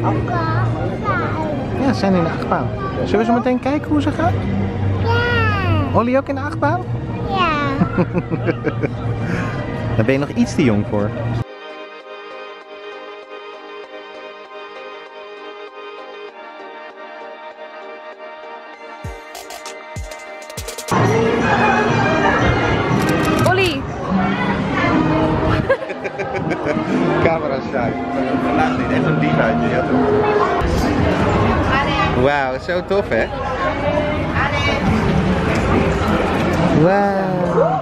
Ja, ze zijn in de achtbaan. Zullen we zo meteen kijken hoe ze gaan? Ja. Ollie ook in de achtbaan? Ja. Daar ben je nog iets te jong voor. Ollie! Camera schuif. Vandaag niet, echt een dief uit je. Ja, wauw, zo tof hè? Wauw.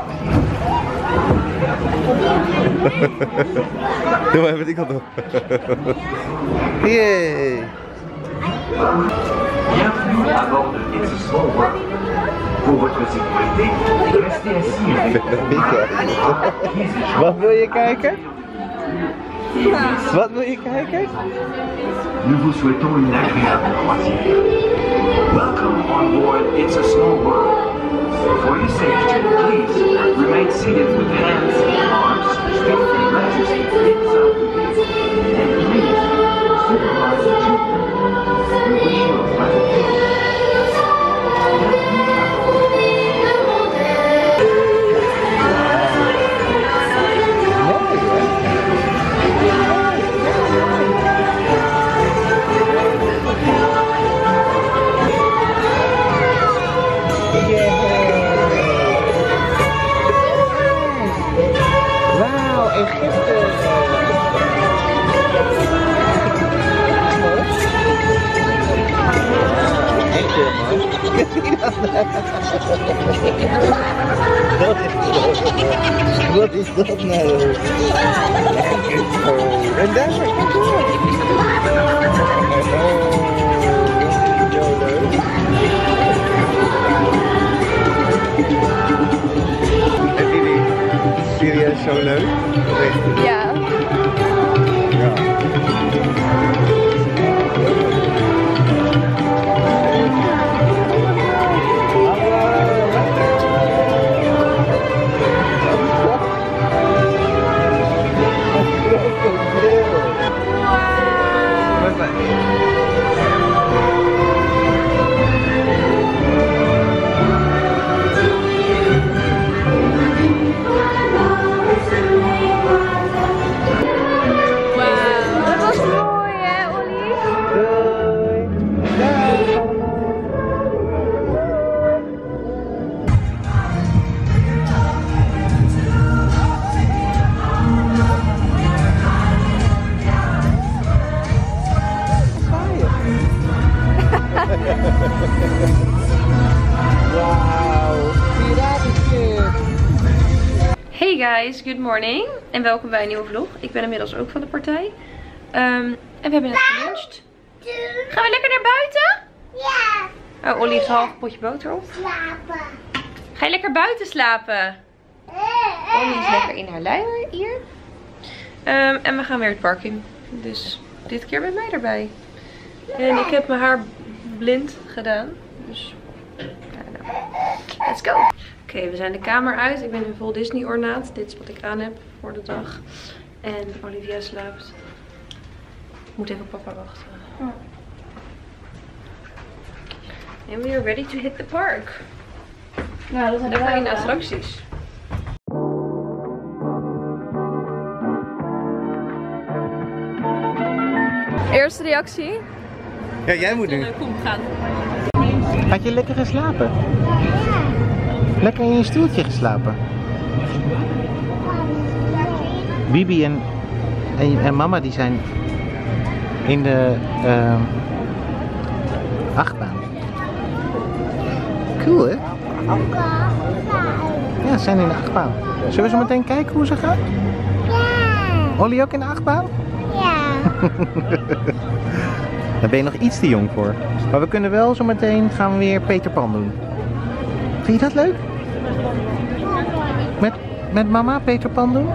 Doe maar even ik al door. Yay. Bienvenue à bord de It's a Small World. Pour votre sécurité, restez assis. Wat wil je kijken? Wat wil je kijken? Nous vous souhaitons une agréable croisière. Welcome on board It's a Small World. For your safety, please remain seated with hands, arms, feet, and legs inside the vehicle. And please supervise the children. We wish you a pleasant trip. Wat is dat nou? En daar ga ik door. Heb je die serieus zo leuk? Ja. Hey guys, good morning en welkom bij een nieuwe vlog. Ik ben inmiddels ook van de partij. En we hebben net geluncht. Gaan we lekker naar buiten? Ja. Oh, Ollie heeft een half potje boter op. Slapen. Ga je lekker buiten slapen? Ollie is lekker in haar luier hier. En we gaan weer het park in. Dus dit keer met mij erbij. En ik heb mijn haar blind gedaan. Dus let's go. Oké, we zijn de kamer uit. Ik ben in vol Disney ornaat. Dit is wat ik aan heb voor de dag. En Olivia slaapt. Ik moet even op papa wachten. En we are ready to hit the park. Nou, dat Daar gaan we naar attracties. Eerste reactie? Ja, jij moet nu. Kom, gaan. Had je lekker geslapen? Lekker in je stoeltje geslapen? Bibi en mama die zijn in de achtbaan. Cool hè? Ja, ze zijn in de achtbaan. Zullen we zo meteen kijken hoe ze gaan? Ja. Ollie ook in de achtbaan? Ja. Daar ben je nog iets te jong voor. Maar we kunnen wel zo meteen gaan we weer Peter Pan doen. Vind je dat leuk? Met mama Peter Pan doen?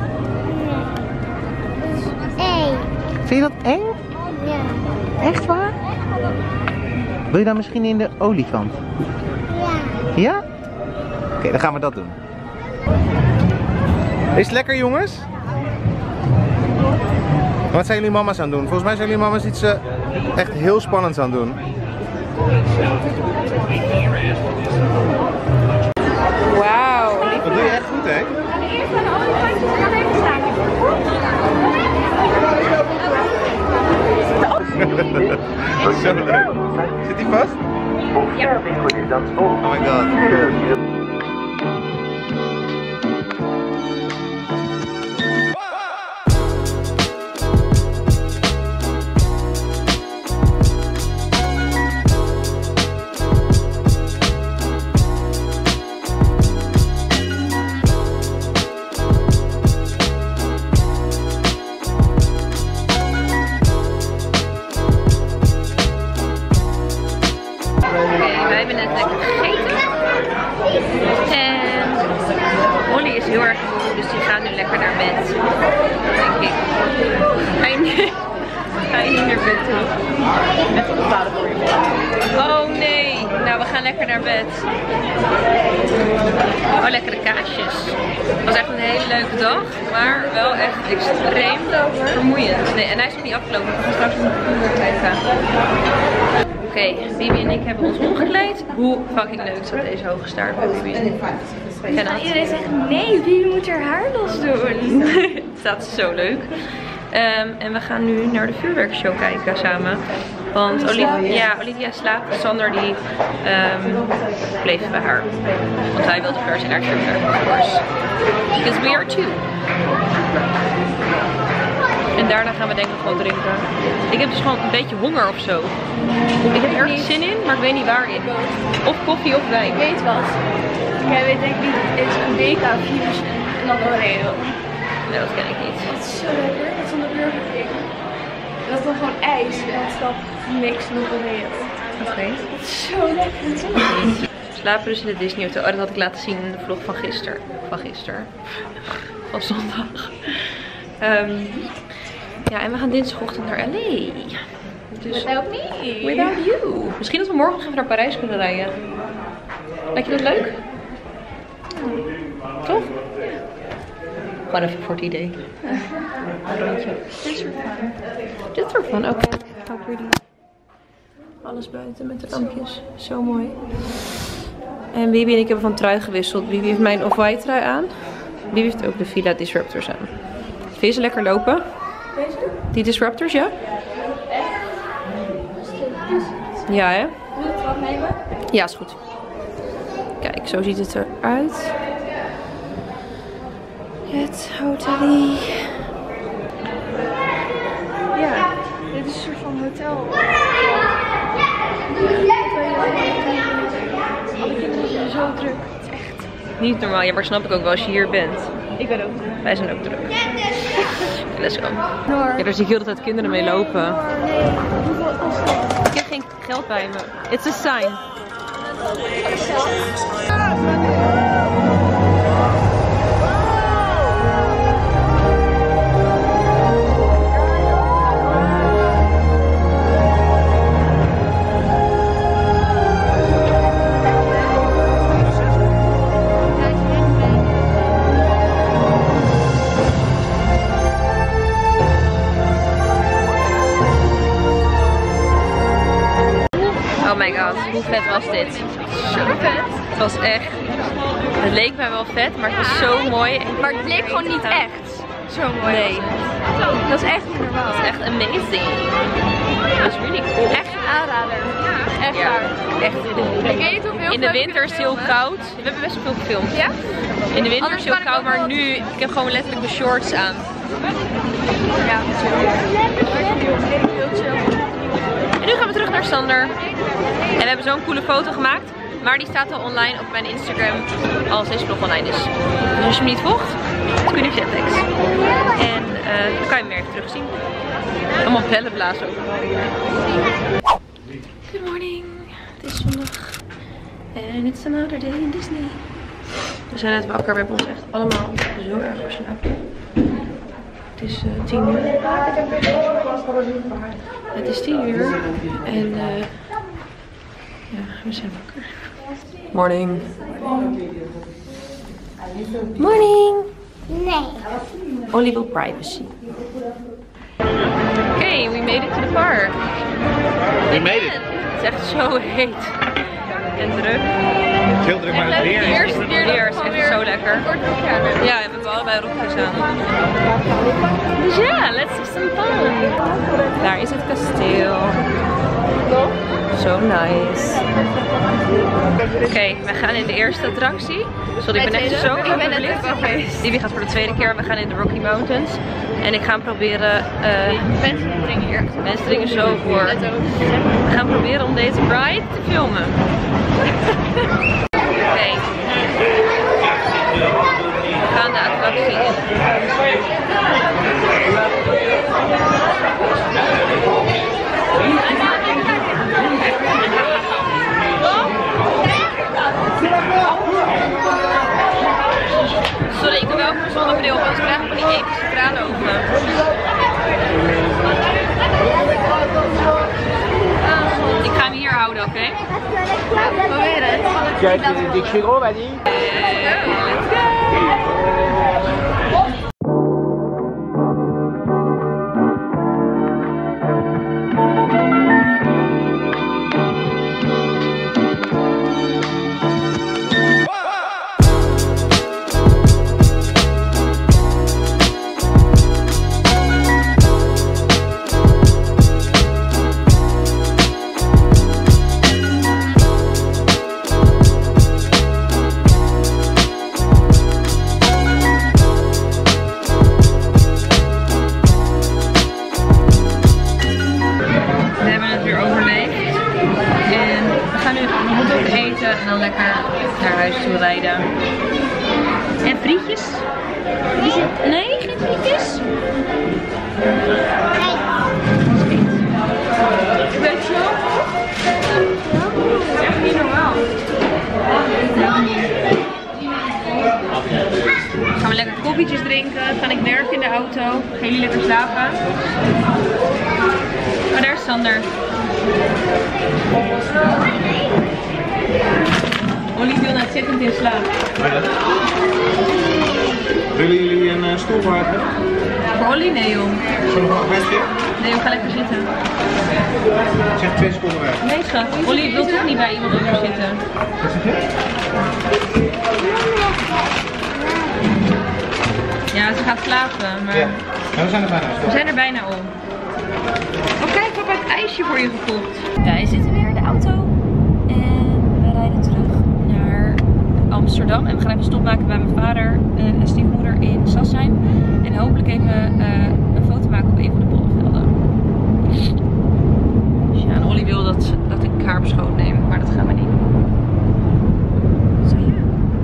Nee. Vind je dat eng? Ja. Echt waar? Wil je dan misschien in de olifant? Ja. Ja? Oké, dan gaan we dat doen. Is het lekker jongens? Wat zijn jullie mama's aan het doen? Volgens mij zijn jullie mama's iets echt heel spannends aan het doen. Wauw. Dat doe je echt goed, hè? Zo leuk. Zit hij vast? Ja. Oh my god. Wij hebben net lekker gegeten. En Molly is heel erg moe, dus die gaat nu lekker naar bed. Denk ik. Ga je niet naar bed toe? Met de vader voor je. Oh nee. Nou, we gaan lekker naar bed. Oh, lekkere kaasjes. Het was echt een hele leuke dag, maar wel echt extreem vermoeiend. Nee, en hij is nog niet afgelopen. We gaan straks nog een kijken. Oké, Bibi en ik hebben ons omgekleed. Hoe fucking leuk is dat deze hoge staart bij Bibi? Iedereen zegt nee, Bibi moet haar haar los doen. Het staat zo leuk. En we gaan nu naar de vuurwerkshow kijken samen. Want Olivia slaapt. Sander die bleef bij haar. Want hij wilde per se naar vuurwerk, of course. Because we are two. En daarna gaan we denk ik nog wat drinken. Ik heb dus gewoon een beetje honger of zo. Ik heb ergens zin in, maar ik weet niet waarin. Of koffie of wijn. Ik weet wat. Jij weet denk ik niet, het is een BK Fusion en dan Oreo. Nee, dat ken ik niet. Dat is zo lekker, dat is van de Burger King. Dat is dan gewoon ijs en dat is dan niks met Oreo. Oké. Dat is zo lekker. We slapen dus in de Disney Hotel. Oh, dat had ik laten zien in de vlog van gisteren. Van zondag. Ja, en we gaan dinsdagochtend naar LA. Dus Without me. Without you. Misschien dat we morgen nog even naar Parijs kunnen rijden. Lijkt je dat leuk? Toch? Gewoon even voor het idee. Een rondje. Dit is er van. Oké. How pretty. Alles buiten met de lampjes. Zo mooi. En Bibi en ik hebben van trui gewisseld. Bibi heeft mijn off-white trui aan. Bibi heeft ook de Villa Disruptors aan. Vind je ze lekker lopen? Deze? Die Disruptors, ja? Ja, hè? Wil je het wat nemen? Ja, is goed. Kijk, zo ziet het eruit. Het hotel. Ja, dit is een soort van hotel. Alle kinderen zijn zo druk. Het is echt. Niet normaal, ja, maar snap ik ook wel als je hier bent. Ik ben ook druk. Wij zijn ook druk. Let's go. Noor. Ja, daar zie ik heel de tijd kinderen mee lopen. Nee, hoeveel kost dat? Ik heb geen geld bij me. It's a sign. Oh my god, hoe vet was dit? Zo vet. Het was echt. Het leek mij wel vet, maar het was zo mooi. Maar het leek gewoon niet echt zo mooi. Nee. Dat is echt niet normaal. Het was echt amazing. Dat is really cool. Echt een aanrader. Echt Ja, waar. echt cool. Ik weet niet hoeveel In de winter is het heel koud. We hebben best wel veel gefilmd. Ja? In de winter Anders is het heel kan ik koud, ook maar wel- nu, ik heb gewoon letterlijk de shorts aan. Ja, heel chill. En nu gaan we terug naar Sander. En we hebben zo'n coole foto gemaakt. Maar die staat al online op mijn Instagram als deze vlog online is. Dus als je me niet volgt, kun je Jettex. En dan kan je hem weer even terugzien. Allemaal bellen blazen overal hier. Good morning. Het is zondag. En it's another day in Disney. We zijn net wakker. We hebben ons echt allemaal zo erg verslapen. Het is 10 uur. Het is 10 uur. En ja, we zijn wakker. Morning. Morning. Nee. Only will privacy. Okay, we made it to the park. We made it. Het is echt zo heet. En druk. Heel druk, maar het weer is Het weer is echt zo lekker. Ja, we hebben allebei rokjes aan. Dus ja, let's have some fun. Daar is het kasteel. Zo nice. Oké, we gaan in de eerste attractie. Sorry, ik ben echt zo overbelicht. Livy gaat voor de tweede keer. We gaan in de Rocky Mountains. En ik ga proberen... Mensen dringen hier. mensen dringen zo voor. We gaan proberen om deze ride te filmen. Oké. We gaan de attractie in. Sorry, ik doe wel voor zonnebril, want ik krijg van die epische tranen over. Ik ga hem hier houden, oké? Probeer het. Kijk, ik zie al bij die. Let's go! En dan lekker naar huis toe rijden. En frietjes? Nee, geen frietjes? Weet je wel? Echt niet normaal. Gaan we lekker koffietjes drinken. Ga ik werken in de auto. Gaan jullie lekker slapen? Oh, daar is Sander. Ollie viel net zittend in slaap. Willen jullie een stoel maken? Voor Ollie? Nee joh. Zullen we nog een restje? Nee joh, ga lekker zitten. Zeg 2 seconden weg. Nee schat, Ollie wil toch niet bij iemand anders zitten. Wat zeg je? Ja, ze gaat slapen, maar... Ja, we zijn er bijna. We zijn er bijna om. Oh kijk, ik heb het ijsje voor je gekocht. Wij zitten weer in de auto. En we rijden terug naar Amsterdam. En we gaan even stop maken bij mijn vader en stiefmoeder in Sassheim. En hopelijk even een foto maken op een van de bollevelden. Dus ja, en Ollie wil dat ik haar op schoot neem, maar dat gaan we niet doen. Zo ja.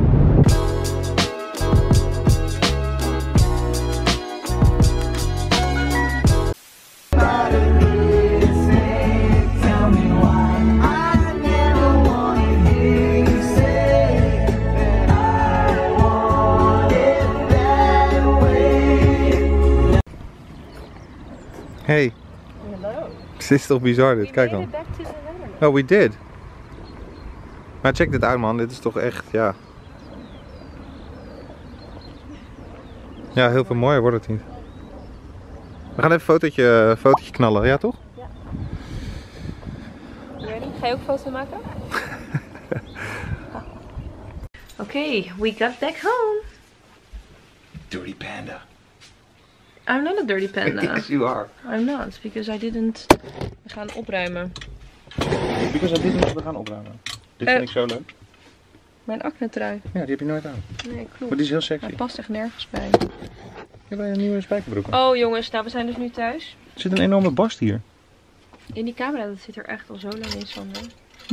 Hey. Hallo. Dit is toch bizar dit, kijk dan. Oh, we did. Maar check dit uit man, dit is toch echt, ja. Ja, heel veel mooier wordt het niet. We gaan even een fotootje knallen, ja toch? Ja. Ready? Ga je ook foto maken? Oké, we got back home. Dirty panda. I'm not a dirty panda. Yes, you are. I'm not, because I didn't... We gaan opruimen. Because I didn't, we gaan opruimen. Dit vind ik zo leuk. Mijn acne trui. Ja, die heb je nooit aan. Nee, Maar klopt. die is heel sexy. Hij past echt nergens bij. Heb jij een nieuwe spijkerbroek aan? Oh jongens, nou we zijn dus nu thuis. Er zit een enorme barst hier. In die camera, dat zit er echt al zo lang in, Sander.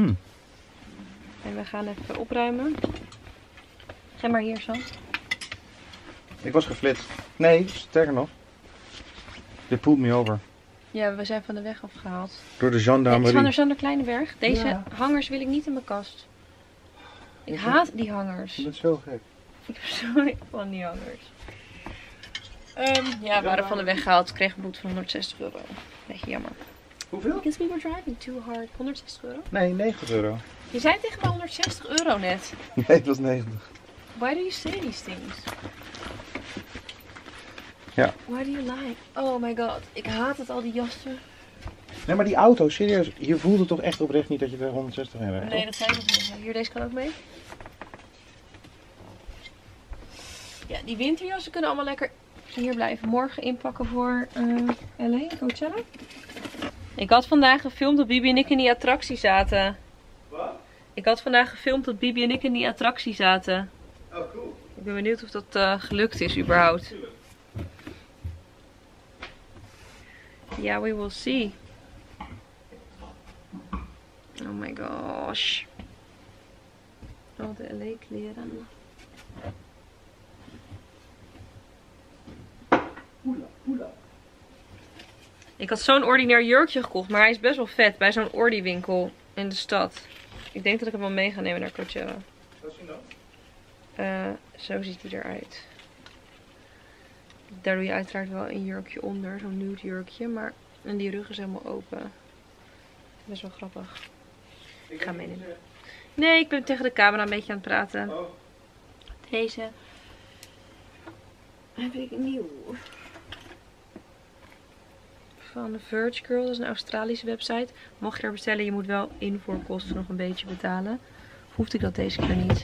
En we gaan even opruimen. Ga maar hier, Sam. Ik was geflitst. Nee, sterker nog. Dit pulled me over. Ja, we zijn van de weg afgehaald. Door de Dit gendarmerie. is van de Sander Kleinenberg. Deze Ja. hangers wil ik niet in mijn kast. Ik haat die hangers. Dat is zo gek. Ik heb zo van die hangers. Ja, we waren van de weg gehaald. Ik kreeg een boete van 160 euro. Beetje jammer. Hoeveel? Because we were driving too hard. 160 euro? Nee, 90 euro. Je zei tegen mij 160 euro net. Nee, het was 90. Why do you say these things? Ja. Why do you like? Oh my god, ik haat het, al die jassen. Nee, maar die auto, serieus. Je voelde toch echt oprecht niet dat je er 160 in rijdt? Nee, dat zei ik nog niet. Hier, deze kan ook mee. Ja, die winterjassen kunnen allemaal lekker hier blijven. Morgen inpakken voor LA, Coachella. Ik had vandaag gefilmd dat Bibi en ik in die attractie zaten. Wat? Ik had vandaag gefilmd dat Bibi en ik in die attractie zaten. Oh, cool. Ik ben benieuwd of dat gelukt is überhaupt. Ja, we will see. Oh my gosh. Al de LA kleren. Ik had zo'n ordinair jurkje gekocht, maar hij is best wel vet bij zo'n Ordi winkel in de stad. Ik denk dat ik hem wel mee ga nemen naar Coachella. Wat zien dan? Zo ziet hij eruit. Daar doe je uiteraard wel een jurkje onder, zo'n nude jurkje, maar en die rug is helemaal open. Best wel grappig. Ik ga meenemen. Nee, ik ben tegen de camera een beetje aan het praten. Oh. Deze heb ik nieuw. Van de Verge Girl, dat is een Australische website. Mocht je er bestellen, je moet wel invoerkosten nog een beetje betalen. Hoefde ik dat deze keer niet.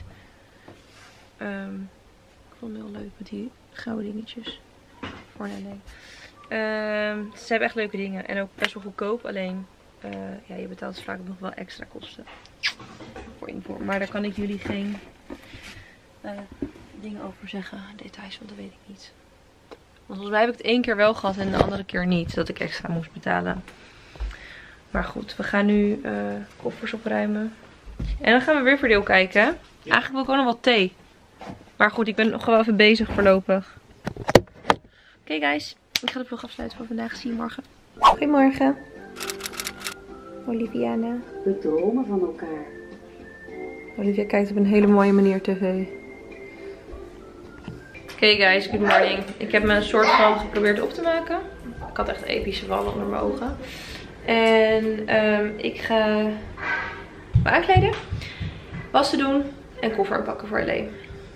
Ik vond het heel leuk met die gouden dingetjes. Voor nee. Ze hebben echt leuke dingen en ook best wel goedkoop. Alleen, ja, je betaalt vaak nog wel extra kosten voor invoer. Maar daar kan ik jullie geen dingen over zeggen. Details, want dat weet ik niet. Want volgens mij heb ik het 1 keer wel gehad en de andere keer niet. Dat ik extra moest betalen. Maar goed, we gaan nu koffers opruimen. En dan gaan we weer voordeel kijken. Ja. Eigenlijk wil ik ook nog wat thee. Maar goed, ik ben nog wel even bezig voorlopig. Oké, guys, ik ga de vlog afsluiten voor vandaag. Zie je morgen. Goedemorgen. Oliviana. We dromen van elkaar. Olivia kijkt op een hele mooie manier tv. Oké guys, good morning. Ik heb me een soort van geprobeerd op te maken. Ik had echt epische wallen onder mijn ogen. En ik ga me aankleden, wassen doen en koffer pakken voor LA.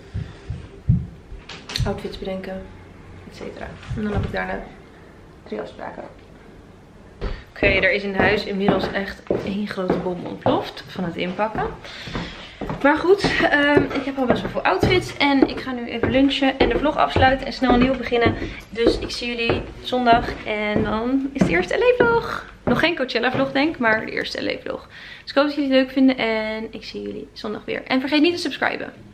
Outfits bedenken, etc. En dan heb ik daarna 3 afspraken. Oké, er is in huis inmiddels echt 1 grote bom ontploft van het inpakken. Maar goed, ik heb al best wel veel outfits en ik ga nu even lunchen en de vlog afsluiten en snel een nieuw beginnen. Dus ik zie jullie zondag en dan is de eerste LA-vlog. Nog geen Coachella-vlog denk ik, maar de eerste LA-vlog. Dus ik hoop dat jullie het leuk vinden en ik zie jullie zondag weer. En vergeet niet te subscriben.